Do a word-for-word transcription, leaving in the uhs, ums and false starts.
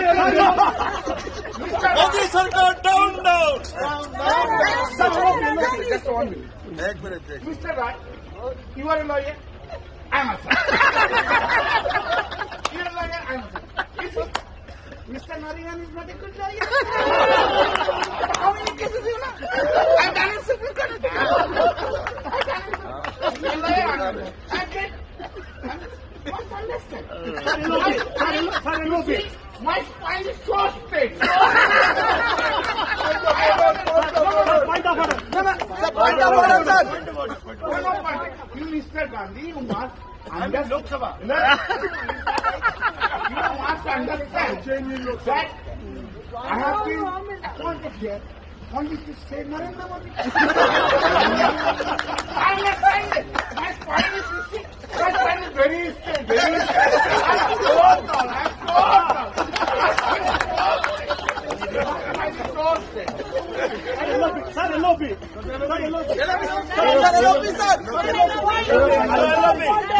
Modi Sarkar, down, down. Just one minute. Mister Rai, you are a lawyer. I am a sir. You are a lawyer. I am a sir. Mister Nariman is not a good lawyer. How many cases you know? I have done it Supreme Court. I have done it. You are a lawyer. I get. Must understand. My spine is so straight. Point of order. Point of order, sir. You, Mister Gandhi, you must understand. Lok Sabha. You must understand that I have been appointed here only to say Narendra Modi. I understand it. My spine is sick. My spine is very straight. Very straight. I'm so tall. I'm so tall. I'm so straight. Sir, L O P. Sir, L O P. Sir, L O P, sir.